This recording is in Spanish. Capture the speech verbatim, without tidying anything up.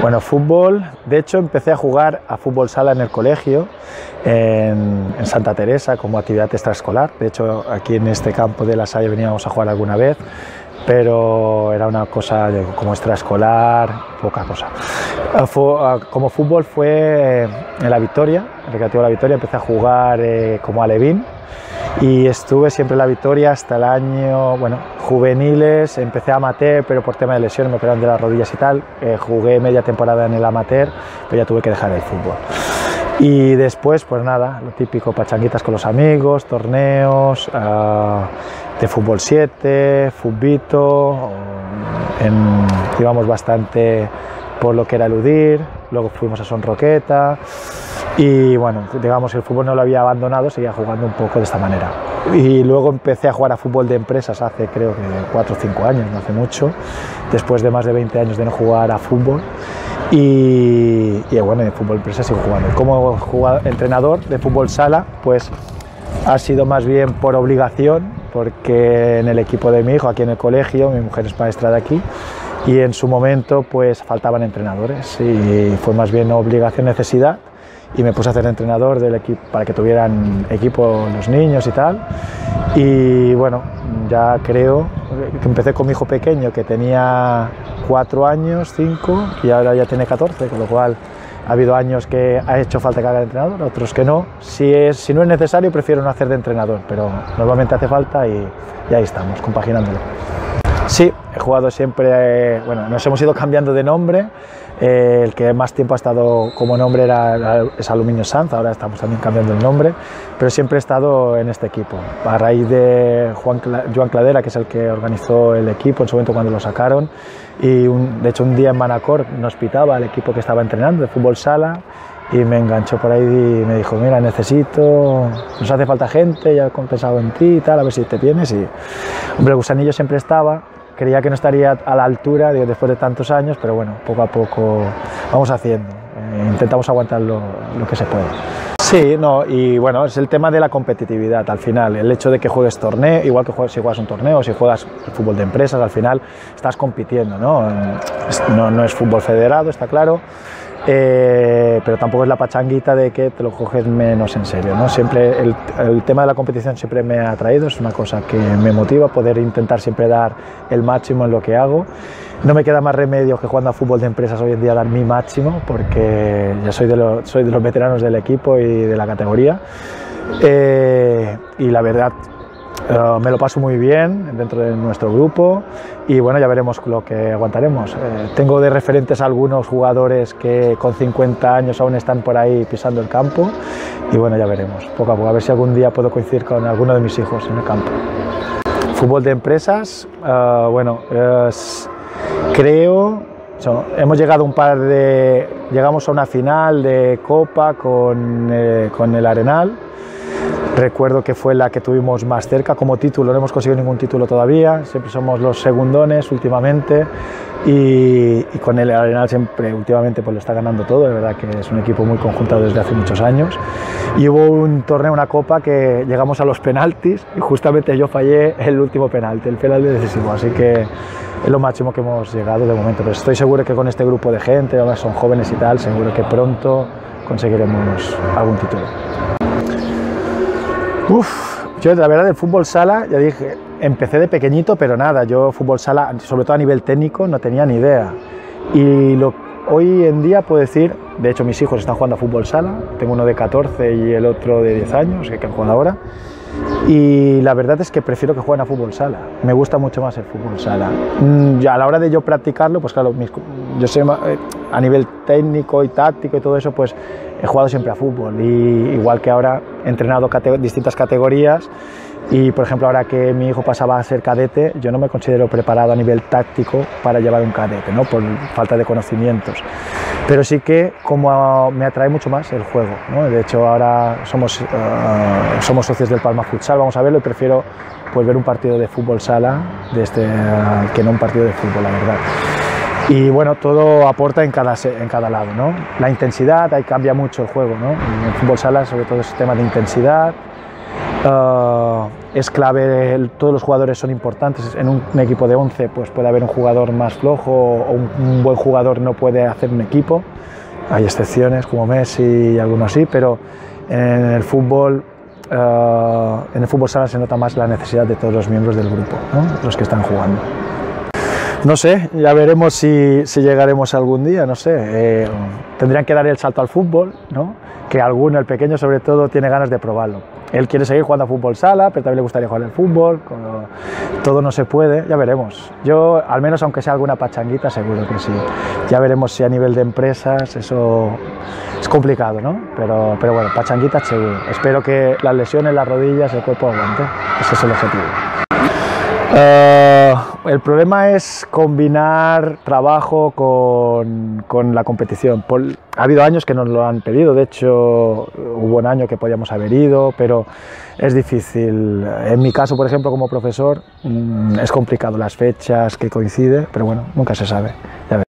Bueno, fútbol, de hecho empecé a jugar a fútbol sala en el colegio, en, en Santa Teresa, como actividad extraescolar. De hecho, aquí en este campo de La Salle veníamos a jugar alguna vez, pero era una cosa como extraescolar, poca cosa. Como fútbol fue en La Victoria, en el Recreativo La Victoria, empecé a jugar eh, como alevín y estuve siempre en La Victoria hasta el año, bueno, juveniles, empecé amateur, pero por tema de lesiones me operaron de las rodillas y tal, eh, jugué media temporada en el amateur, pero ya tuve que dejar el fútbol. Y después, pues nada, lo típico, pachanguitas con los amigos, torneos, uh, de fútbol siete, futbito, en, íbamos bastante por lo que era eludir, luego fuimos a Son Roqueta y bueno, digamos el fútbol no lo había abandonado, seguía jugando un poco de esta manera. Y luego empecé a jugar a fútbol de empresas hace creo que cuatro o cinco años, no hace mucho, después de más de veinte años de no jugar a fútbol. Y, y bueno, en fútbol empresa sigo jugando. Como jugador, entrenador de fútbol sala, pues ha sido más bien por obligación, porque en el equipo de mi hijo, aquí en el colegio, mi mujer es maestra de aquí, y en su momento pues faltaban entrenadores y fue más bien obligación, necesidad, y me puse a ser entrenador del equipo para que tuvieran equipo los niños y tal. Y bueno, ya creo que empecé con mi hijo pequeño que tenía cuatro años, cinco, y ahora ya tiene catorce, con lo cual ha habido años que ha hecho falta que haga de entrenador, otros que no. Si, es, si no es necesario, prefiero no hacer de entrenador, pero normalmente hace falta y, y ahí estamos, compaginándolo. Sí, he jugado siempre, eh, bueno, nos hemos ido cambiando de nombre, eh, el que más tiempo ha estado como nombre era, era es Aluminio Sanz, ahora estamos también cambiando el nombre, pero siempre he estado en este equipo. A raíz de Juan, Joan Cladera, que es el que organizó el equipo en su momento cuando lo sacaron, y un, de hecho un día en Manacor nos pitaba el equipo que estaba entrenando de fútbol sala, y me enganchó por ahí y me dijo, mira, necesito, nos hace falta gente, ya he pensado en ti y tal, a ver si te vienes. Y hombre, el gusanillo siempre estaba. Creía que no estaría a la altura digo, después de tantos años, pero bueno, poco a poco vamos haciendo, eh, intentamos aguantar lo, lo que se puede. Sí, no, y bueno, es el tema de la competitividad al final, el hecho de que juegues torneo, igual que juegues, si juegas un torneo, si juegas fútbol de empresas, al final estás compitiendo, ¿no? No, no es fútbol federado, está claro. Eh, pero tampoco es la pachanguita de que te lo coges menos en serio, ¿no? Siempre el, el tema de la competición siempre me ha atraído, es una cosa que me motiva, poder intentar siempre dar el máximo en lo que hago. No me queda más remedio que jugando a fútbol de empresas hoy en día dar mi máximo, porque ya soy de, lo, soy de los veteranos del equipo y de la categoría. Eh, y la verdad, Uh, me lo paso muy bien dentro de nuestro grupo y bueno, ya veremos lo que aguantaremos. Eh, tengo de referentes a algunos jugadores que con cincuenta años aún están por ahí pisando el campo y bueno, ya veremos, poco a poco, a ver si algún día puedo coincidir con alguno de mis hijos en el campo. Fútbol de empresas, uh, bueno, uh, creo, so, hemos llegado un par de, llegamos a una final de Copa con, eh, con el Arenal. Recuerdo que fue la que tuvimos más cerca como título, no hemos conseguido ningún título todavía, siempre somos los segundones últimamente y, y con el Arenal siempre últimamente pues lo está ganando todo, de verdad que es un equipo muy conjuntado desde hace muchos años. Y hubo un torneo, una copa que llegamos a los penaltis y justamente yo fallé el último penalti, el penalti decisivo, así que es lo máximo que hemos llegado de momento, pero estoy seguro que con este grupo de gente, además son jóvenes y tal, seguro que pronto conseguiremos algún título. Uf, yo la verdad del fútbol sala, ya dije, empecé de pequeñito, pero nada, yo fútbol sala, sobre todo a nivel técnico, no tenía ni idea. Y lo, hoy en día puedo decir, de hecho mis hijos están jugando a fútbol sala, tengo uno de catorce y el otro de diez años, que han jugado ahora, y la verdad es que prefiero que jueguen a fútbol sala, me gusta mucho más el fútbol sala. Mm, ya a la hora de yo practicarlo, pues claro, mis, yo sé, a nivel técnico y táctico y todo eso, pues he jugado siempre a fútbol, y igual que ahora he entrenado cate distintas categorías, y por ejemplo ahora que mi hijo pasaba a ser cadete, yo no me considero preparado a nivel táctico para llevar un cadete, ¿no? Por falta de conocimientos, pero sí que como me atrae mucho más el juego, ¿no? De hecho ahora somos, uh, somos socios del Palma Futsal, vamos a verlo, y prefiero pues, ver un partido de fútbol sala de este, uh, que no un partido de fútbol, la verdad. Y bueno, todo aporta en cada, en cada lado, ¿no? La intensidad, ahí cambia mucho el juego, ¿no? En el fútbol sala sobre todo es tema de intensidad, uh, es clave, el, todos los jugadores son importantes. En un, un equipo de once pues puede haber un jugador más flojo o un, un buen jugador no puede hacer un equipo. Hay excepciones como Messi y algunos así, pero en el fútbol, uh, en el fútbol sala se nota más la necesidad de todos los miembros del grupo, ¿no? Los que están jugando. No sé, ya veremos si, si llegaremos algún día, no sé. Eh, tendrían que dar el salto al fútbol, ¿no? Que alguno, el pequeño sobre todo, tiene ganas de probarlo. Él quiere seguir jugando a fútbol sala, pero también le gustaría jugar al fútbol. Todo no se puede, ya veremos. Yo, al menos aunque sea alguna pachanguita, seguro que sí. Ya veremos si a nivel de empresas eso es complicado, ¿no? Pero, pero bueno, pachanguitas seguro. Espero que las lesiones, las rodillas, el cuerpo aguante. Ese es el objetivo. Uh, el problema es combinar trabajo con, con la competición. Por, ha habido años que nos lo han pedido, de hecho hubo un año que podíamos haber ido, pero es difícil. En mi caso, por ejemplo, como profesor, mmm, es complicado las fechas que coincide, pero bueno, nunca se sabe. Ya